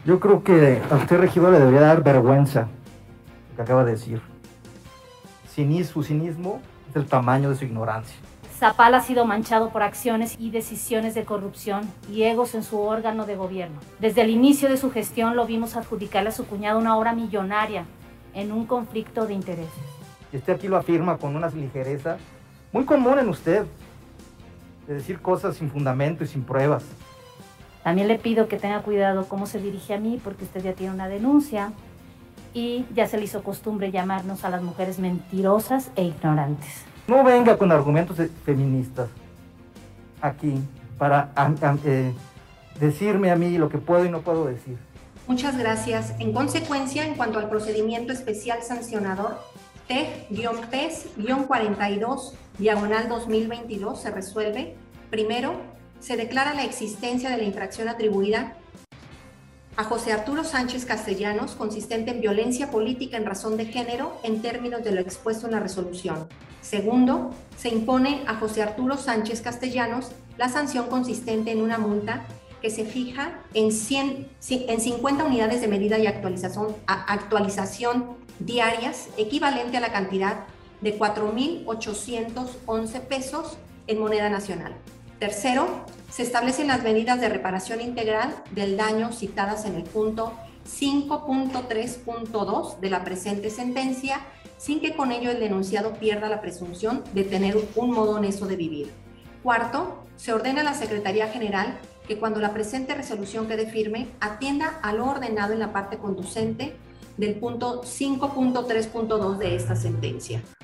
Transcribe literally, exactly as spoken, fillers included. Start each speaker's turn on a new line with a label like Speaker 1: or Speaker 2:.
Speaker 1: Yo creo que a usted, regidor, le debería dar vergüenza lo que acaba de decir. Cinis, su cinismo es el tamaño de su ignorancia.
Speaker 2: Zapala ha sido manchado por acciones y decisiones de corrupción y egos en su órgano de gobierno. Desde el inicio de su gestión lo vimos adjudicarle a su cuñado una obra millonaria en un conflicto de intereses.
Speaker 1: Y usted aquí lo afirma con una ligereza muy común en usted, de decir cosas sin fundamento y sin pruebas.
Speaker 2: También le pido que tenga cuidado cómo se dirige a mí, porque usted ya tiene una denuncia y ya se le hizo costumbre llamarnos a las mujeres mentirosas e ignorantes.
Speaker 1: No venga con argumentos feministas aquí para a, a, eh, decirme a mí lo que puedo y no puedo decir.
Speaker 3: Muchas gracias. En consecuencia, en cuanto al procedimiento especial sancionador, T E G cuarenta y dos, diagonal dos mil veintidós, se resuelve. Primero, se declara la existencia de la infracción atribuida a José Arturo Sánchez Castellanos, consistente en violencia política en razón de género, en términos de lo expuesto en la resolución. Segundo, se impone a José Arturo Sánchez Castellanos la sanción consistente en una multa que se fija en, cien, en cincuenta unidades de medida y actualización, actualización diarias, equivalente a la cantidad de cuatro mil ochocientos once pesos en moneda nacional. Tercero, se establecen las medidas de reparación integral del daño citadas en el punto cinco punto tres punto dos de la presente sentencia, sin que con ello el denunciado pierda la presunción de tener un modo honesto de vivir. Cuarto, se ordena a la Secretaría General que cuando la presente resolución quede firme, atienda a lo ordenado en la parte conducente del punto cinco punto tres punto dos de esta sentencia.